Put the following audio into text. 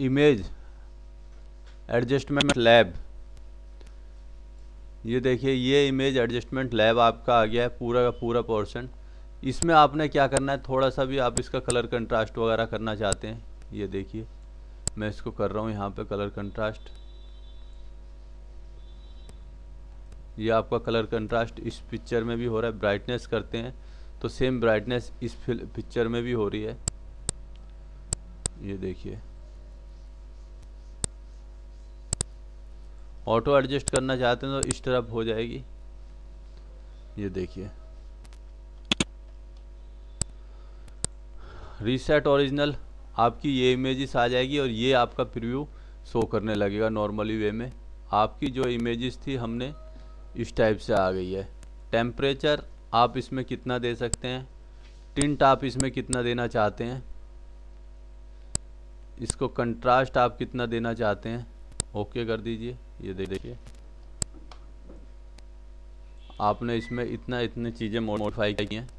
Image adjustment lab, ये देखिए ये इमेज एडजस्टमेंट लैब आपका आ गया है पूरा का पूरा पोर्शन। इसमें आपने क्या करना है, थोड़ा सा भी आप इसका कलर कंट्रास्ट वगैरह करना चाहते हैं, ये देखिए मैं इसको कर रहा हूँ यहाँ पे कलर कंट्रास्ट। ये आपका कलर कंट्रास्ट इस पिक्चर में भी हो रहा है। ब्राइटनेस करते हैं तो सेम ब्राइटनेस इस पिक्चर में भी हो रही है, ये देखिए। ऑटो एडजस्ट करना चाहते हैं तो इस तरफ हो जाएगी, ये देखिए। रीसेट ओरिजिनल, आपकी ये इमेजेस आ जाएगी और ये आपका प्रीव्यू शो करने लगेगा नॉर्मली वे में। आपकी जो इमेजेस थी हमने इस टाइप से आ गई है। टेम्परेचर आप इसमें कितना दे सकते हैं, टिंट आप इसमें कितना देना चाहते हैं, इसको कंट्रास्ट आप कितना देना चाहते हैं, ओके कर दीजिए। ये देखिए आपने इसमें इतनी चीज़ें मॉडिफाई की हैं।